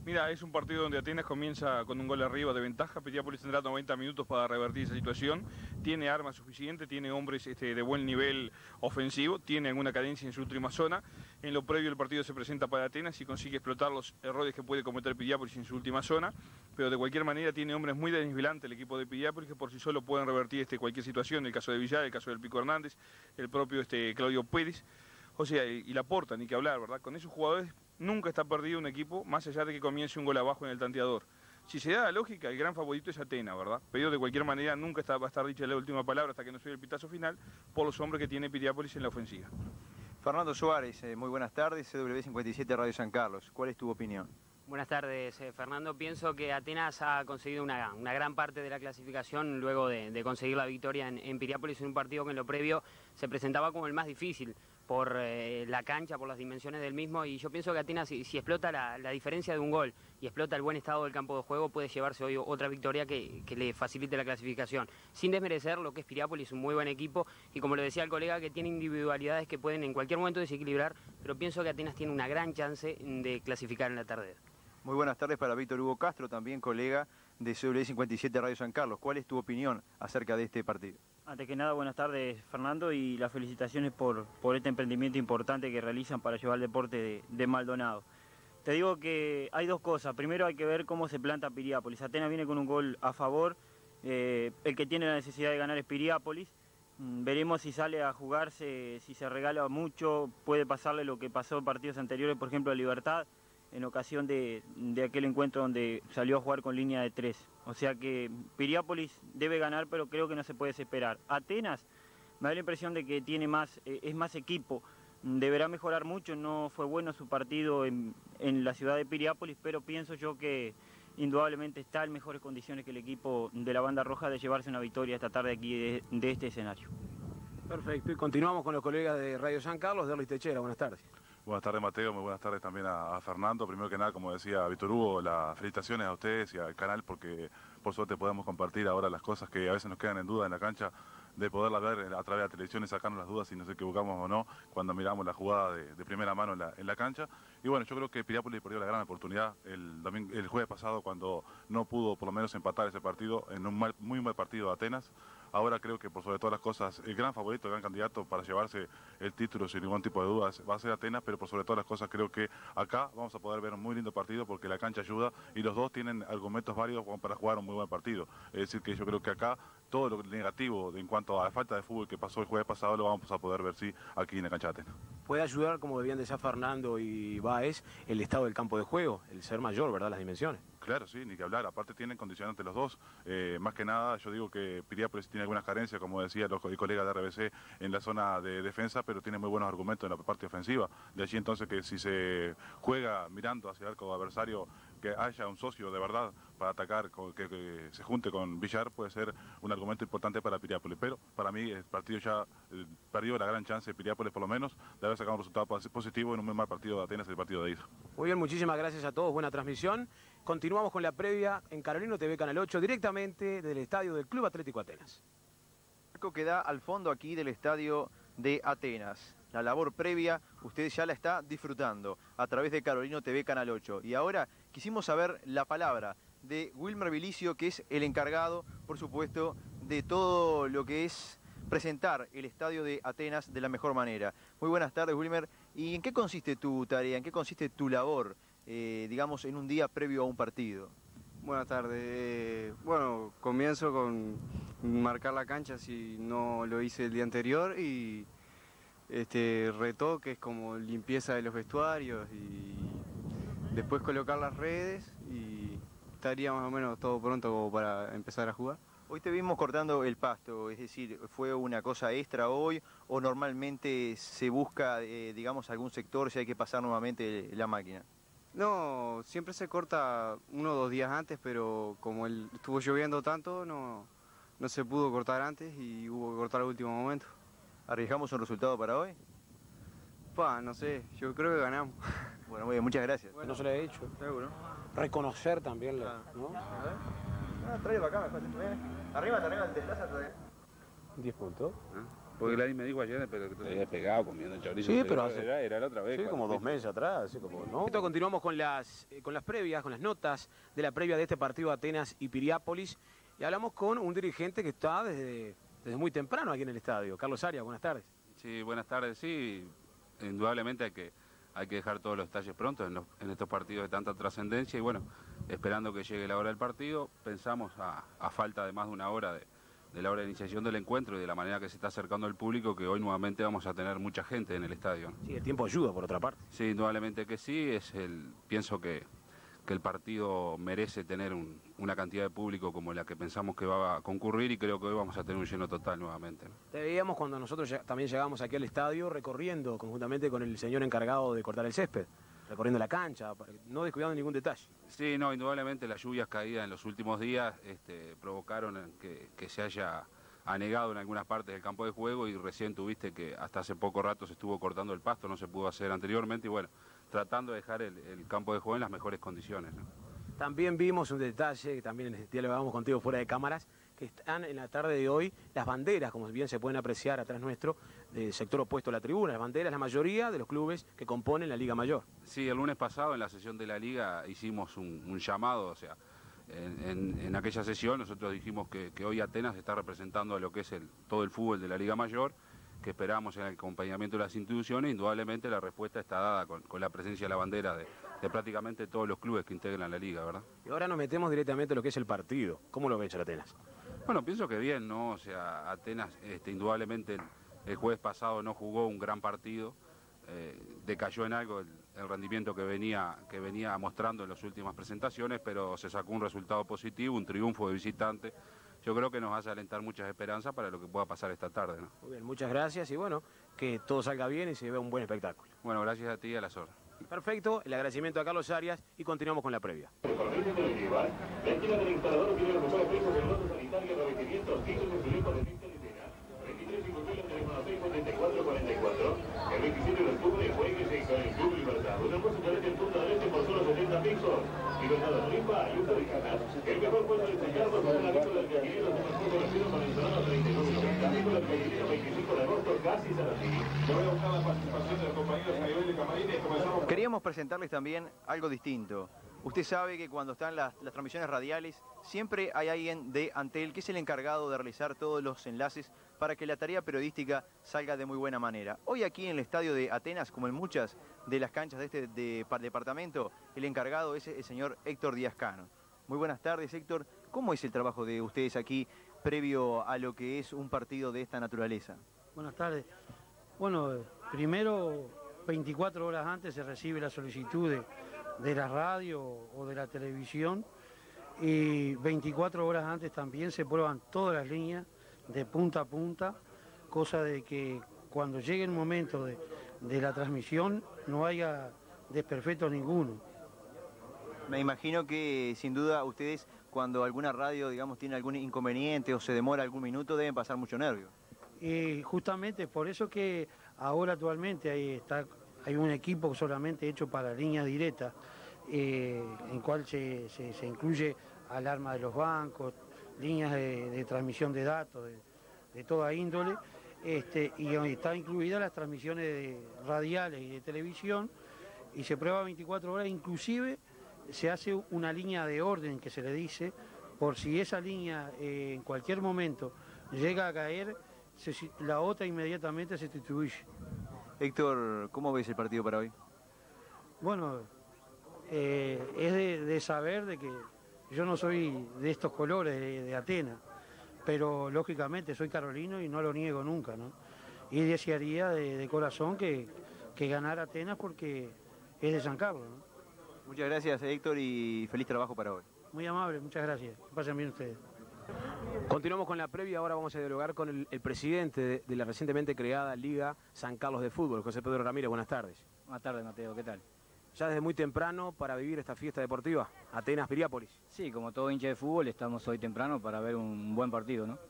Mira, es un partido donde Atenas comienza con un gol arriba de ventaja. Piriápolis tendrá 90 minutos para revertir esa situación. Tiene armas suficientes, tiene hombres de buen nivel ofensivo, tiene alguna cadencia en su última zona. En lo previo el partido se presenta para Atenas y consigue explotar los errores que puede cometer Piriápolis en su última zona. Pero de cualquier manera tiene hombres muy desnivelantes el equipo de Piriápolis que por sí solo pueden revertir cualquier situación. El caso de Villar, el caso del Pico Hernández, el propio Claudio Pérez. O sea, y Laporta, ni que hablar, ¿verdad? Con esos jugadores nunca está perdido un equipo, más allá de que comience un gol abajo en el tanteador. Si se da la lógica, el gran favorito es Atenas, ¿verdad? Pero de cualquier manera nunca va a estar dicha la última palabra hasta que no suene el pitazo final por los hombres que tiene Piriápolis en la ofensiva. Fernando Suárez, muy buenas tardes, CW57 Radio San Carlos. ¿Cuál es tu opinión? Buenas tardes, Fernando. Pienso que Atenas ha conseguido una gran parte de la clasificación luego de conseguir la victoria en Piriápolis en un partido que en lo previo se presentaba como el más difícil por la cancha, por las dimensiones del mismo, y yo pienso que Atenas, si explota la diferencia de un gol y explota el buen estado del campo de juego, puede llevarse hoy otra victoria que le facilite la clasificación. Sin desmerecer lo que es Piriápolis, un muy buen equipo, y como le decía el colega, que tiene individualidades que pueden en cualquier momento desequilibrar, pero pienso que Atenas tiene una gran chance de clasificar en la tarde. Muy buenas tardes para Víctor Hugo Castro, también colega de CW57 Radio San Carlos. ¿Cuál es tu opinión acerca de este partido? Antes que nada, buenas tardes, Fernando, y las felicitaciones por este emprendimiento importante que realizan para llevar el deporte de Maldonado. Te digo que hay dos cosas. Primero hay que ver cómo se planta Piriápolis. Atenas viene con un gol a favor. El que tiene la necesidad de ganar es Piriápolis. Veremos si sale a jugarse, si se regala mucho. Puede pasarle lo que pasó en partidos anteriores, por ejemplo, a Libertad, en ocasión de aquel encuentro donde salió a jugar con línea de 3. O sea que Piriápolis debe ganar, pero creo que no se puede desesperar. Atenas me da la impresión de que tiene es más equipo, deberá mejorar mucho. No fue bueno su partido en la ciudad de Piriápolis, pero pienso yo que indudablemente está en mejores condiciones que el equipo de la Banda Roja de llevarse una victoria esta tarde aquí de este escenario. Perfecto, y continuamos con los colegas de Radio San Carlos, Derlis Techera. Buenas tardes. Buenas tardes, Mateo, muy buenas tardes también a Fernando. Primero que nada, como decía Víctor Hugo, las felicitaciones a ustedes y al canal, porque por suerte podemos compartir ahora las cosas que a veces nos quedan en duda en la cancha, de poderlas ver a través de la televisión y sacarnos las dudas si nos equivocamos o no cuando miramos la jugada de primera mano en la cancha. Y bueno, yo creo que Piriápolis perdió la gran oportunidad el jueves pasado cuando no pudo por lo menos empatar ese partido en un muy mal partido de Atenas. Ahora creo que por sobre todas las cosas el gran favorito, el gran candidato para llevarse el título sin ningún tipo de dudas va a ser Atenas, pero por sobre todas las cosas creo que acá vamos a poder ver un muy lindo partido porque la cancha ayuda y los dos tienen argumentos válidos para jugar un muy buen partido. Es decir que yo creo que acá todo lo negativo en cuanto a la falta de fútbol que pasó el jueves pasado lo vamos a poder ver sí aquí en la cancha de Atenas. Puede ayudar, como debían decir Fernando y Báez, el estado del campo de juego, el ser mayor, ¿verdad? Las dimensiones. Claro, sí, ni que hablar. Aparte tienen condicionantes los dos. Más que nada, yo digo que Piriápolis tiene algunas carencias, como decía el colega de RBC, en la zona de defensa, pero tiene muy buenos argumentos en la parte ofensiva. De allí entonces que si se juega mirando hacia el arco adversario, que haya un socio de verdad para atacar, que se junte con Villar, puede ser un argumento importante para Piriápolis. Pero para mí el partido ya perdió la gran chance de Piriápolis, por lo menos, de haber sacado un resultado positivo en un muy mal partido de Atenas, el partido de ida. Muy bien, muchísimas gracias a todos, buena transmisión. Continuamos con la previa en Carolino TV Canal 8, directamente del estadio del Club Atlético Atenas. El arco que da al fondo aquí del estadio de Atenas. La labor previa, usted ya la está disfrutando a través de Carolino TV Canal 8. Y ahora quisimos saber la palabra de Wilmer Vilicio, que es el encargado, por supuesto, de todo lo que es presentar el estadio de Atenas de la mejor manera. Muy buenas tardes, Wilmer. ¿Y en qué consiste tu tarea, en qué consiste tu labor, digamos, en un día previo a un partido? Buenas tardes. Bueno, comienzo con marcar la cancha si no lo hice el día anterior y retoque, es como limpieza de los vestuarios y después colocar las redes y estaría más o menos todo pronto como para empezar a jugar. Hoy te vimos cortando el pasto, es decir, ¿fue una cosa extra hoy o normalmente se busca, digamos, algún sector si hay que pasar nuevamente la máquina? No, siempre se corta 1 o 2 días antes, pero como estuvo lloviendo tanto, no se pudo cortar antes y hubo que cortar al último momento. ¿Arriesgamos un resultado para hoy? No sé, yo creo que ganamos. Bueno, muy bien, muchas gracias. Bueno, no se le ha hecho. Seguro. Reconocer también, ¿no? A ver. Tráelo acá, mejor. Arriba, desplaza todavía. 10 puntos. Porque Gladys me dijo ayer, pero que te había pegado comiendo chorizo. Sí, pero hace... Era la otra vez. Sí, como 2 meses atrás, así como, ¿no? Continuamos con las previas, con las notas de la previa de este partido Atenas y Piriápolis. Y hablamos con un dirigente que está desde muy temprano aquí en el estadio. Carlos Arias, buenas tardes. Sí, buenas tardes. Sí, indudablemente hay que dejar todos los detalles pronto en estos partidos de tanta trascendencia. Y bueno, esperando que llegue la hora del partido, pensamos a falta de más de una hora de la hora de iniciación del encuentro y de la manera que se está acercando al público, que hoy nuevamente vamos a tener mucha gente en el estadio, ¿no? Sí, el tiempo ayuda, por otra parte. Sí, indudablemente que sí. Pienso que el partido merece tener una cantidad de público como la que pensamos que va a concurrir, y creo que hoy vamos a tener un lleno total nuevamente, ¿no? Te veíamos cuando nosotros también llegamos aquí al estadio recorriendo conjuntamente con el señor encargado de cortar el césped, recorriendo la cancha, no descuidando ningún detalle. Sí, no, indudablemente las lluvias caídas en los últimos días provocaron que se haya anegado en algunas partes del campo de juego, y recién tuviste que hasta hace poco rato se estuvo cortando el pasto, no se pudo hacer anteriormente, y bueno, tratando de dejar el campo de juego en las mejores condiciones, ¿no? También vimos un detalle, que también dialogamos contigo fuera de cámaras, que están en la tarde de hoy las banderas, como bien se pueden apreciar atrás nuestro, del sector opuesto a la tribuna. Las banderas, la mayoría de los clubes que componen la Liga Mayor. Sí, el lunes pasado en la sesión de la Liga hicimos un llamado, o sea, en aquella sesión nosotros dijimos que hoy Atenas está representando a lo que es todo el fútbol de la Liga Mayor, que esperamos en el acompañamiento de las instituciones. Indudablemente la respuesta está dada con la presencia de la bandera de prácticamente todos los clubes que integran la liga, ¿verdad? Y ahora nos metemos directamente en lo que es el partido. ¿Cómo lo ves, Atenas? Bueno, pienso que bien, ¿no? O sea, Atenas indudablemente el jueves pasado no jugó un gran partido, decayó en algo el rendimiento que venía mostrando en las últimas presentaciones, pero se sacó un resultado positivo, un triunfo de visitante. Yo creo que nos hace alentar muchas esperanzas para lo que pueda pasar esta tarde, ¿no? Muy bien, muchas gracias, y bueno, que todo salga bien y se vea un buen espectáculo. Bueno, gracias a ti y a las horas. Perfecto, el agradecimiento a Carlos Arias, y continuamos con la previa. El 27 de octubre jueguese con el Club Libertad. Una música de turno del este por solo 70 pesos. Libertad Ripa y uso de cajas. El mejor puesto de sellarlo con un aviso del gallinero de mejor conocido con el sonado 39. Amigo del gallinero 25 de agosto, casi Saratini. Yo voy a buscar la participación de los compañeros a nivel de camarines. Comenzamos. Queríamos presentarles también algo distinto. Usted sabe que cuando están las transmisiones radiales, siempre hay alguien de Antel que es el encargado de realizar todos los enlaces para que la tarea periodística salga de muy buena manera. Hoy aquí en el estadio de Atenas, como en muchas de las canchas de este departamento, el encargado es el señor Héctor Díaz Cano. Muy buenas tardes, Héctor. ¿Cómo es el trabajo de ustedes aquí previo a lo que es un partido de esta naturaleza? Buenas tardes. Bueno, primero, 24 horas antes se recibe la solicitud de la radio o de la televisión, y 24 horas antes también se prueban todas las líneas de punta a punta, cosa de que cuando llegue el momento de la transmisión no haya desperfectos ninguno. Me imagino que sin duda ustedes, cuando alguna radio, digamos, tiene algún inconveniente o se demora algún minuto, deben pasar mucho nervio. Y justamente por eso que ahora actualmente hay un equipo solamente hecho para líneas directas, en cual se incluye alarma de los bancos, líneas de transmisión de datos de toda índole, y está incluidas las transmisiones radiales y de televisión, y se prueba 24 horas, inclusive se hace una línea de orden que se le dice, por si esa línea en cualquier momento llega a caer, la otra inmediatamente se distribuye. Héctor, ¿cómo ves el partido para hoy? Bueno, es de saber de que yo no soy de estos colores de Atenas, pero lógicamente soy carolino y no lo niego nunca, ¿no? Y desearía de corazón que ganara Atenas porque es de San Carlos, ¿no? Muchas gracias, Héctor, y feliz trabajo para hoy. Muy amable, muchas gracias. Que pasen bien ustedes. Continuamos con la previa, ahora vamos a dialogar con el presidente de la recientemente creada Liga San Carlos de Fútbol, José Pedro Ramírez. Buenas tardes. Buenas tardes, Mateo, ¿qué tal? Ya desde muy temprano para vivir esta fiesta deportiva, Atenas Piriápolis. Sí, como todo hincha de fútbol, estamos hoy temprano para ver un buen partido, ¿no?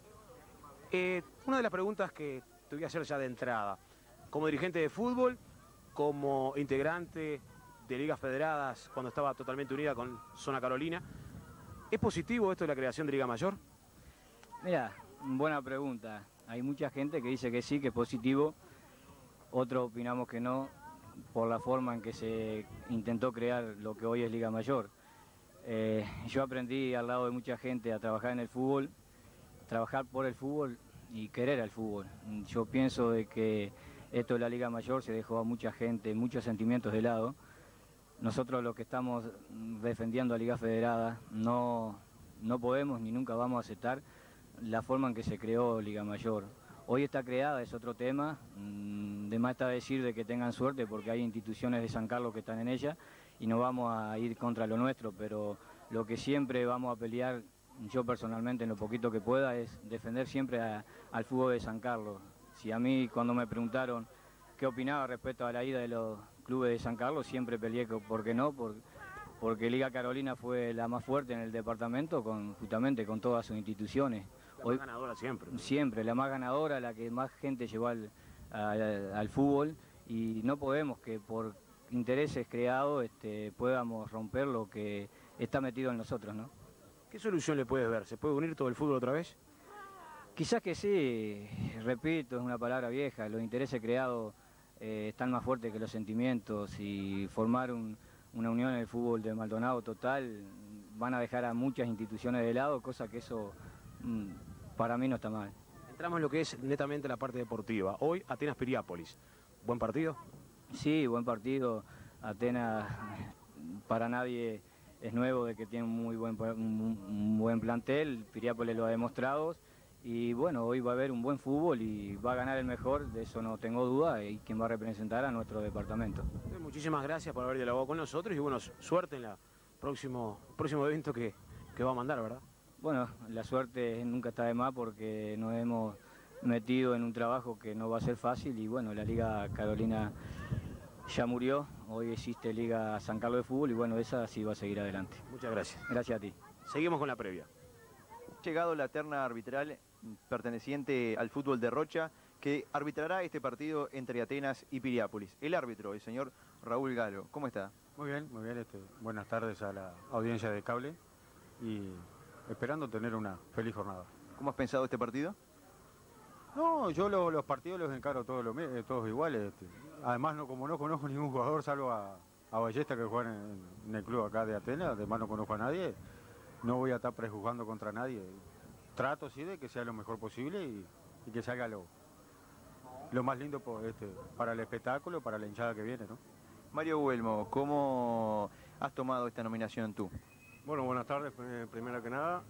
Una de las preguntas que te voy a hacer ya de entrada, como dirigente de fútbol, como integrante de ligas federadas cuando estaba totalmente unida con Zona Carolina, ¿es positivo esto de la creación de Liga Mayor? Mira, buena pregunta. Hay mucha gente que dice que sí, que es positivo, otros opinamos que no, por la forma en que se intentó crear lo que hoy es Liga Mayor. Yo aprendí al lado de mucha gente a trabajar en el fútbol, trabajar por el fútbol y querer al fútbol. Yo pienso de que esto de la Liga Mayor se dejó a mucha gente, muchos sentimientos de lado. Nosotros los que estamos defendiendo a Liga Federada no podemos ni nunca vamos a aceptar la forma en que se creó Liga Mayor. Hoy está creada, es otro tema, de más está decir de que tengan suerte porque hay instituciones de San Carlos que están en ella y no vamos a ir contra lo nuestro, pero lo que siempre vamos a pelear, yo personalmente en lo poquito que pueda, es defender siempre al fútbol de San Carlos. Si a mí cuando me preguntaron qué opinaba respecto a la ida de los clubes de San Carlos, siempre peleé por qué no, porque Liga Carolina fue la más fuerte en el departamento, justamente con todas sus instituciones. La más ganadora siempre. Siempre, la más ganadora, la que más gente llevó al fútbol, y no podemos que por intereses creados podamos romper lo que está metido en nosotros, ¿no? ¿Qué solución le puedes ver? ¿Se puede unir todo el fútbol otra vez? Quizás que sí, repito, es una palabra vieja, los intereses creados están más fuertes que los sentimientos, y formar una unión en el fútbol de Maldonado total van a dejar a muchas instituciones de lado, cosa que eso para mí no está mal. Entramos en lo que es netamente la parte deportiva. Hoy Atenas Piriápolis. ¿Buen partido? Sí, buen partido. Atenas para nadie es nuevo de que tiene un buen plantel, Piriápolis lo ha demostrado. Y bueno, hoy va a haber un buen fútbol y va a ganar el mejor, de eso no tengo duda, y quien va a representar a nuestro departamento. Muchísimas gracias por haber dialogado con nosotros y bueno, suerte en el próximo evento que va a mandar, ¿verdad? Bueno, la suerte nunca está de más porque nos hemos metido en un trabajo que no va a ser fácil y bueno, la Liga Carolina ya murió, hoy existe Liga San Carlos de Fútbol y bueno, esa sí va a seguir adelante. Muchas gracias. Gracias a ti. Seguimos con la previa. Ha llegado la terna arbitral perteneciente al fútbol de Rocha, que arbitrará este partido entre Atenas y Piriápolis. El árbitro, el señor Raúl Galo. ¿Cómo está? Muy bien. Buenas tardes a la audiencia de cable y esperando tener una feliz jornada. ¿Cómo has pensado este partido? No, yo los partidos los encaro todos iguales. Además, como no conozco ningún jugador, salvo a Ballesta que juega en el club acá de Atenas, además no conozco a nadie, no voy a estar prejuzgando contra nadie. Trato sí de que sea lo mejor posible y que salga lo más lindo para el espectáculo, para la hinchada que viene, ¿no? Mario Huelmo, ¿cómo has tomado esta nominación tú? Bueno, buenas tardes, primero que nada.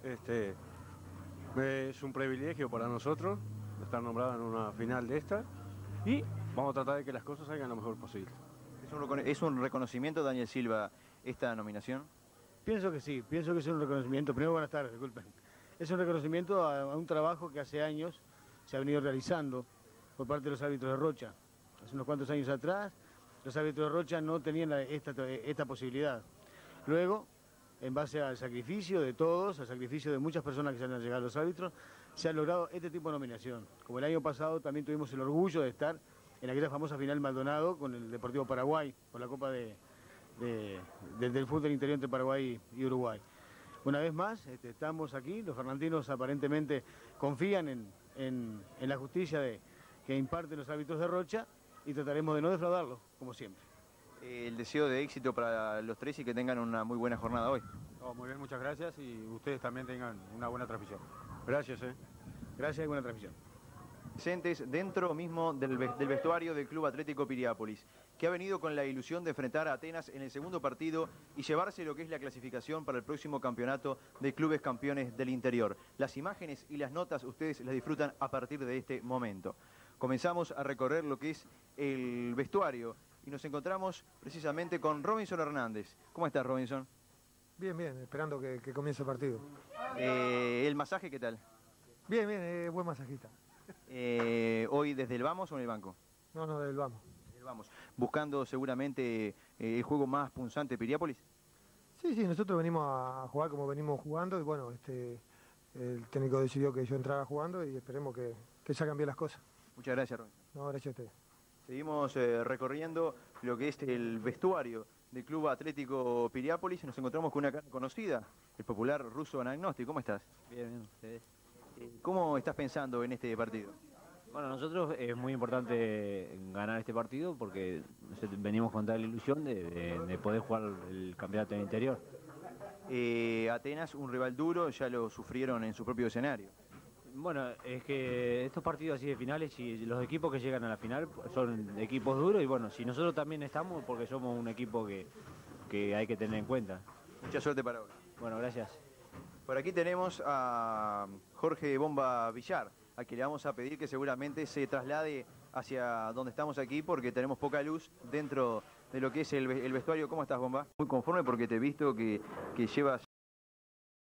Es un privilegio para nosotros estar nombrado en una final de esta y vamos a tratar de que las cosas salgan lo mejor posible. ¿Es un reconocimiento, Daniel Silva, esta nominación? Pienso que sí, pienso que es un reconocimiento. Primero, buenas tardes, disculpen. Es un reconocimiento a un trabajo que hace años se ha venido realizando por parte de los árbitros de Rocha. Hace unos cuantos años atrás, los árbitros de Rocha no tenían esta posibilidad. Luego, en base al sacrificio de todos, al sacrificio de muchas personas que se han llegado a los árbitros, se ha logrado este tipo de nominación. Como el año pasado también tuvimos el orgullo de estar en aquella famosa final Maldonado con el Deportivo Paraguay, por la Copa del fútbol interior entre Paraguay y Uruguay. Una vez más, estamos aquí, los fernandinos aparentemente confían en la justicia que imparten los árbitros de Rocha y trataremos de no defraudarlos, como siempre. El deseo de éxito para los tres y que tengan una muy buena jornada hoy. Muy bien, muchas gracias y ustedes también tengan una buena transmisión. Gracias. Gracias y buena transmisión. Presentes dentro mismo del vestuario del Club Atlético Piriápolis, que ha venido con la ilusión de enfrentar a Atenas en el segundo partido y llevarse lo que es la clasificación para el próximo campeonato de clubes campeones del interior. Las imágenes y las notas ustedes las disfrutan a partir de este momento. Comenzamos a recorrer lo que es el vestuario y nos encontramos precisamente con Robinson Hernández. ¿Cómo estás, Robinson? Bien, esperando que comience el partido. ¿El masaje qué tal? Bien, buen masajista. ¿Hoy desde el vamos o en el banco? No, desde el vamos. Buscando seguramente el juego más punzante de Piriápolis. Sí, nosotros venimos a jugar como venimos jugando y bueno, el técnico decidió que yo entrara jugando y esperemos que salgan bien las cosas. Muchas gracias, Robinson. No, gracias a ustedes. Seguimos recorriendo lo que es el vestuario del Club Atlético Piriápolis y nos encontramos con una cara conocida, el popular ruso Anagnosti. ¿Cómo estás? Bien, ustedes. ¿Cómo estás pensando en este partido? Bueno, nosotros es muy importante ganar este partido porque venimos con tal ilusión de poder jugar el campeonato en el interior. Atenas, un rival duro, ya lo sufrieron en su propio escenario. Bueno, es que estos partidos así de finales, y los equipos que llegan a la final son equipos duros y bueno, si nosotros también estamos, porque somos un equipo que hay que tener en cuenta. Mucha suerte para hoy. Bueno, gracias. Por aquí tenemos a Jorge Bomba Villar, a quien le vamos a pedir que seguramente se traslade hacia donde estamos aquí porque tenemos poca luz dentro de lo que es el vestuario. ¿Cómo estás, Bomba? Muy conforme porque te he visto que llevas